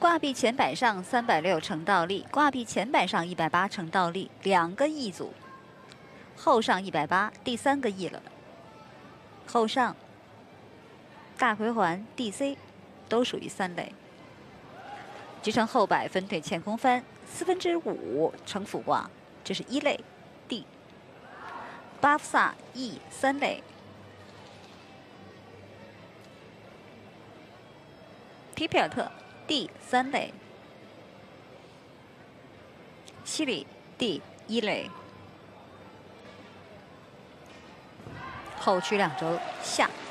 挂壁前板上360成倒立，挂壁前板上180成倒立，2个 E 组，后上180，第3个 E 了。后上、大回环、DC 都属于3类。局成后摆分腿前空翻5/4成俯挂，这是1类 D。巴夫萨 E 3类。皮皮尔特 D 3类。西里 D 1类。后屈2轴下。